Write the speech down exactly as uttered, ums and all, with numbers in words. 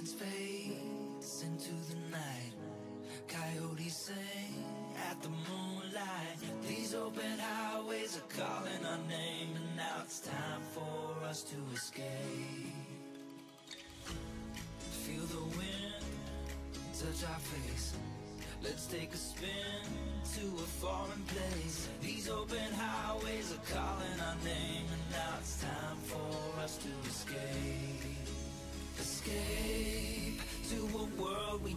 distance fades into the night. Coyotes sing at the moonlight. These open highways are calling our name, and now it's time for us to escape. Feel the wind touch our face. Let's take a spin to a foreign place. These open highways are calling our name, and now it's time for us to escape. Escape to a world we